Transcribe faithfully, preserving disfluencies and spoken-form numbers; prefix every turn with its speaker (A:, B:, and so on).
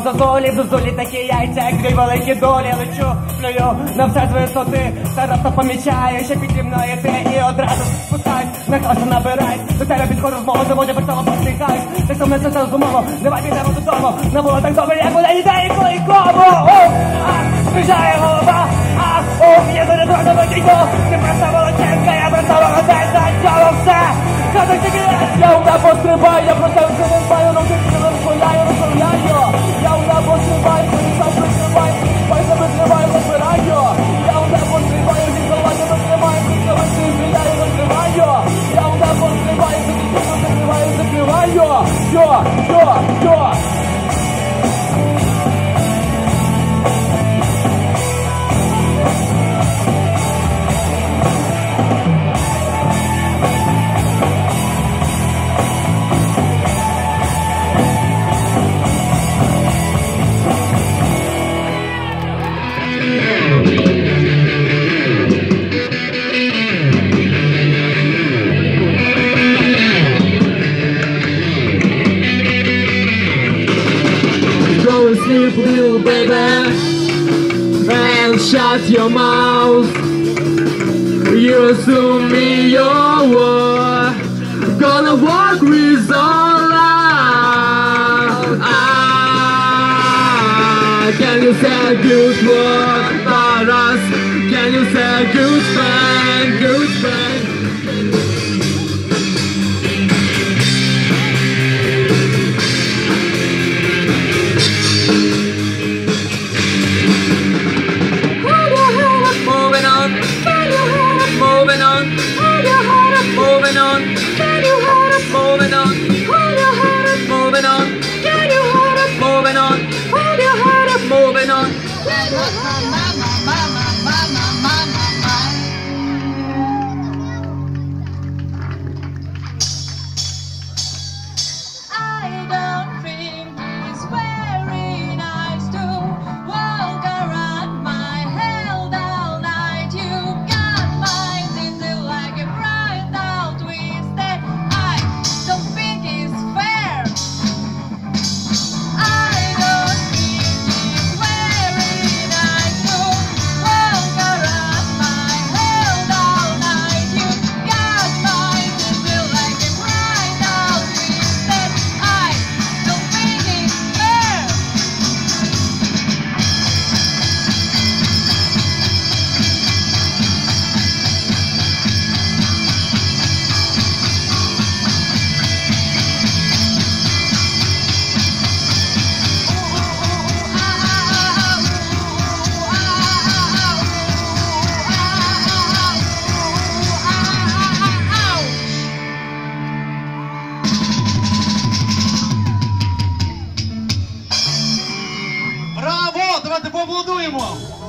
A: зозулі, зозулі такі яйця, як дві великі долі. Лечу, плюю на все з висоти, та раптом помічаю, що піді мною ти. І одразу спускаюсь, на класу набираюсь. До тебе підходжу в мову, заводі так само посміхаюсь. Ти сам не це розумово, давай підемо додому. Не було так добре, як буде ідеї, коли кому. О, а, збіжає голова, а, о, я за не трохи викидьмо. Ти просто волоченка, я просто володець, за цього все. Кадок тільки я у небо стрибаю, я просто все не знаю, руки не розпиляю, розпиляю. Я у небо стрибаю, коли сам прикриваю, майже викриваю, розбираю. Я у небо стрибаю, зі головою розкриваю, зі головою стріляю, розкриваю. Я у небо стрибаю, зі головою закриваю, закриваю. Йо, йо, йо.
B: Sleep, little baby, and shut your mouth. You assume me your word, gonna walk with all love. Ah, can you say a good word about us? Can you say a good friend, good friend?
C: Moving on, hold your heart up, moving on, can you hold up, moving on, hold your heart up, moving on, can you hold up, moving on, hold your heart up, moving on. I don't think it's very nice to walk around my held all night. You got my dizzy like a bright down twisted. I don't think it's fair. I don't think it's very nice to walk around my held all night. You got my dizzy like a bright down twisted. I don't think it's fair.
D: Браво! Давайте поаплодуємо!